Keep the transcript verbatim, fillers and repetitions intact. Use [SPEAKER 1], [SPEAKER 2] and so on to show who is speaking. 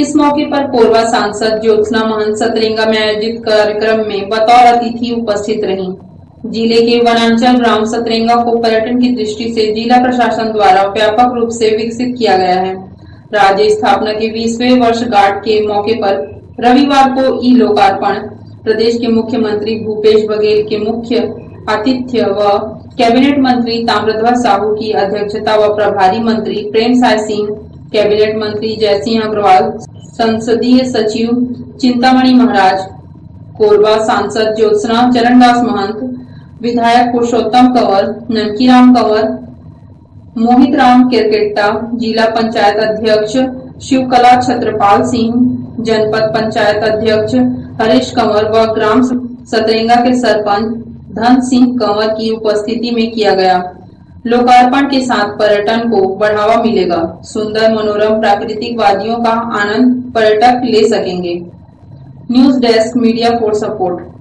[SPEAKER 1] इस मौके पर कोरबा सांसद ज्योत्सना महंत सतरेंगा में आयोजित कार्यक्रम में बतौर अतिथि उपस्थित रहीं। जिले के वनांचल ग्राम सतरेंगा को पर्यटन की दृष्टि से जिला प्रशासन द्वारा व्यापक रूप से विकसित किया गया है। राज्य स्थापना के बीसवें वर्षगांठ के मौके पर रविवार को ई लोकार्पण प्रदेश के मुख्यमंत्री भूपेश बघेल के मुख्य आतिथ्य व कैबिनेट मंत्री ताम्रध्वज साहू की अध्यक्षता व प्रभारी मंत्री प्रेम साय सिंह, कैबिनेट मंत्री जयसिंह अग्रवाल, संसदीय सचिव चिंतामणि महाराज, कोरबा सांसद ज्योत्सना चरणदास महंत, विधायक पुरुषोत्तम कंवर, ननकीराम कंवर, मोहित राम किरकेट्टा, जिला पंचायत अध्यक्ष शिवकला छत्रपाल सिंह, जनपद पंचायत अध्यक्ष हरीश कंवर व ग्राम सतरेंगा के सरपंच धन सिंह कंवर की उपस्थिति में किया गया। लोकार्पण के साथ पर्यटन को बढ़ावा मिलेगा। सुंदर मनोरम प्राकृतिक वादियों का आनंद पर्यटक ले सकेंगे। News desk media for support.